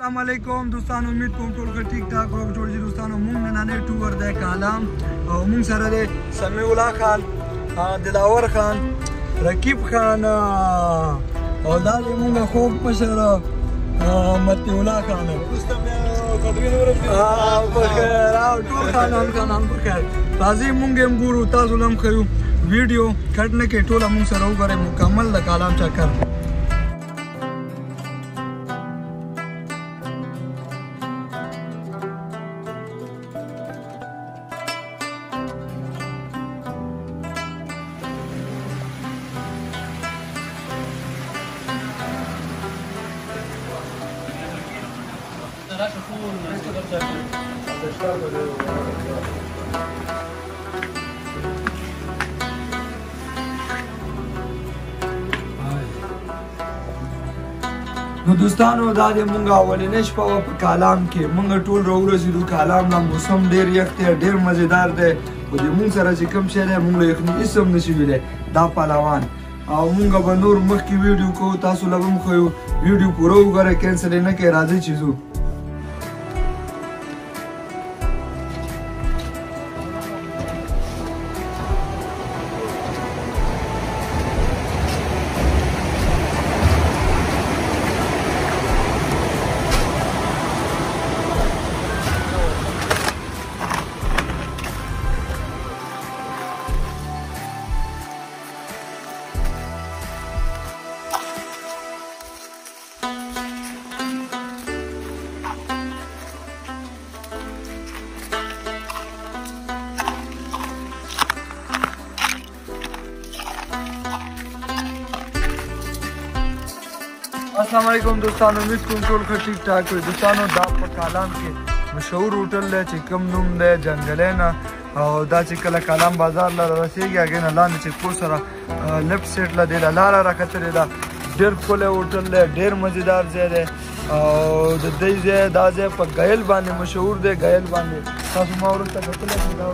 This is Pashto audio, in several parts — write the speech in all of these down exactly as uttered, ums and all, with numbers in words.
अस्सलाम वालेकुम दोस्तों, उम्मीद कोम टोल का ठीक ठाक रोक जोड़ जी दोस्तों। मुंग ननाने टूर दे कालाम और मुंग सर दे समीउल्लाह खान, दिलावर खान, रकीब खान और दादी मुंग खूब पशर मतीउल्लाह खान बखैर टोल खान का नाम बखैर ताजी मुंग एम गुरु ताजुलम खयू वीडियो कटने के टोला मुंग सर करे मुकम्मल द कालाम चक्कर। نو دوستانو دا د مونږ اولنې شپه وه په کالام کې مونږ ټول راورسېدو کالام نه موسم ډېر یخ دی ډېر مزېدار دی خو د مونږ سره چې کوم شی دی مونږ له یخني هېڅ هم نشي ویلی دا پهلوان او مونږ به نور مخکې ویډیو کوو تاسو له به هم ښیو ویډیو پوره وګورئ کینسل یې نه کوئ راځئ چې ځو अस्सलाम वालेकुम दोस्तانو उम्मीद کوم ټول ښه ټیک ټاک وي دوستانو دا په کالام کې مشهور هوټل دی چې کوم نوم دی جنګلینا او دا چې کله کالام بازار له رسیږي هغې نه لاندې چې کو سره لیفټ سایډ له دې له لاره راکتلې ده ډېر ښکلی هوټل دی ډېر مزېدار ځای دی او د دې ځای دا ځای په ګیل باندې مشهور دی ګیل باندې تاسو ما وروسته کتلی شئ دا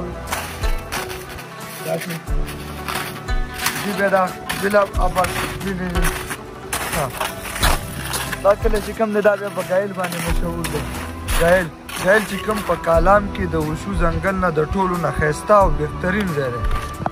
داسې دي بیا دا بلا اباد دا کله چې کوم دی دا بیا په ګیل باندې مشهور دی ګیل ګیل چې کوم په کالام کې د وشو ځنګل نه د ټولو نه ښایسته او بهترین ځای دی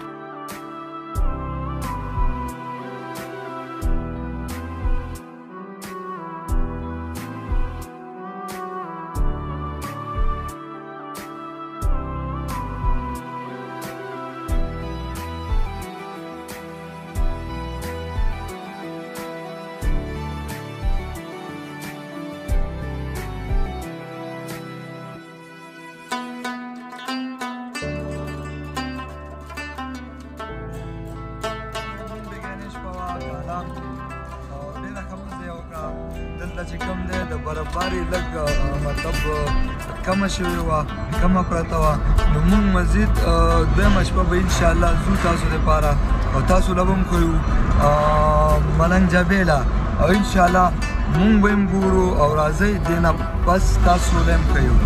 دلته چې کوم دی د برابري لږ مطلب کمه شوې وه کمه پرته وه نو موږ مزید دویمه شپه به انشاءالله ځو تاسو دپاره او تاسو له به هم ښیو ملنګ جبیله او انشاءالله موږ به هم ګورو او راځئ دې نه بس تاسو له هم ښیو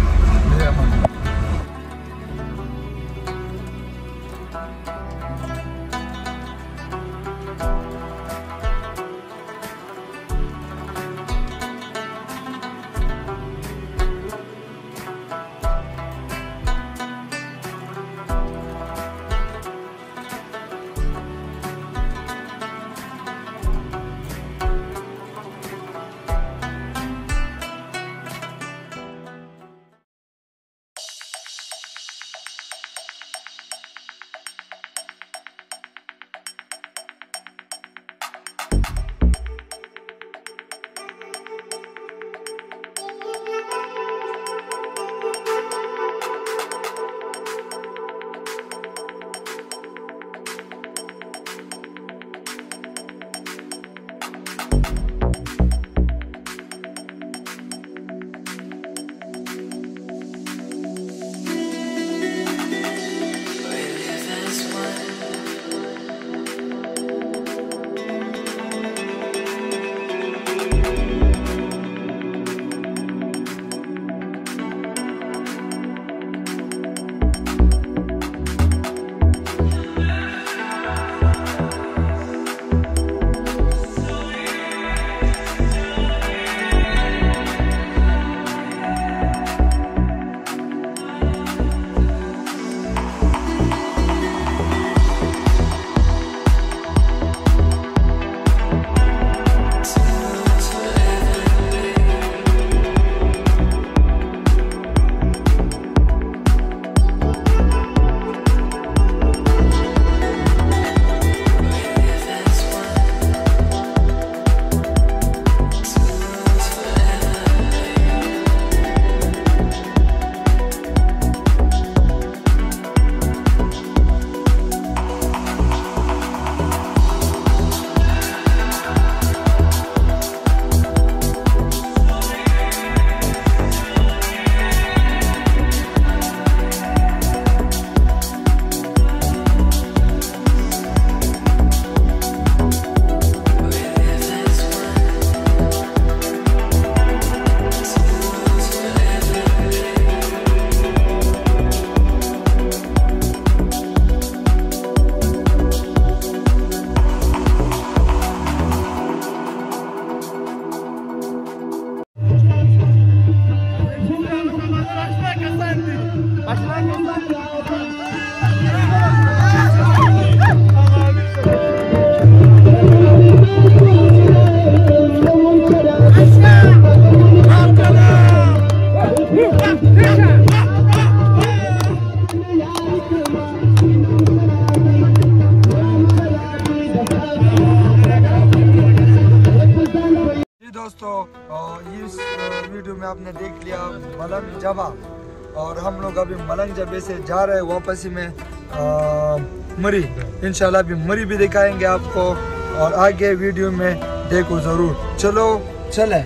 में आपने देख लिया मलंग जबा, और हम लोग अभी मलंग जबे से जा रहे हैं वापसी में आ, मरी। इंशाल्लाह अभी मरी भी दिखाएंगे आपको, और आगे वीडियो में देखो ज़रूर। चलो चलें।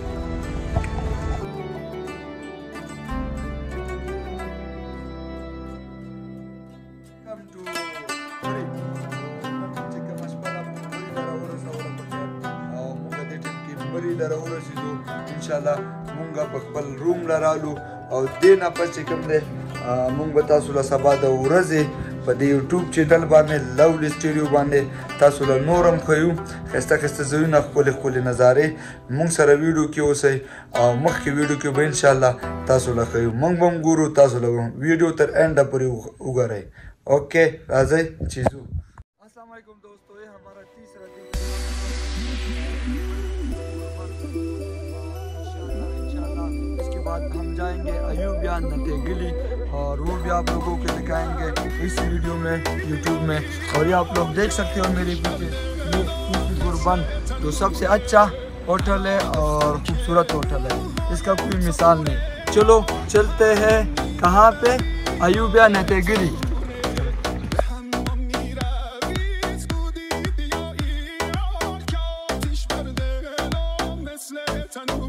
इंशाल्लाह मुंगा बकबल रूम लरालू और देना पर चिकम दे मुंग बता सुला सबा द उरजे पदे यूट्यूब चैनल बाने लवली स्टूडियो बाने तासुला नोरम खयू खस्ता खस्ता जयूना खोले खोले नजारे मुंग सरा वीडियो के ओसे मख के वीडियो के बे इंशाल्लाह तासुला खयू मंग बम गुरु तासुला वीडियो तर एंड पर उगा रहे। ओके राजे चीजू। अस्सलाम वालेकुम दोस्तों, ये हमारा तीसरा दिन बाद हम जाएंगे अयूबिया नटेगिली, और वो भी आप लोगों को दिखाएंगे इस वीडियो में यूट्यूब में। और ये आप लोग देख सकते हो मेरे पीछे ये गुरबन तो सबसे अच्छा होटल है और खूबसूरत होटल है, इसका कोई मिसाल नहीं। चलो चलते हैं कहाँ पे, अयूबिया नटेगिली। I know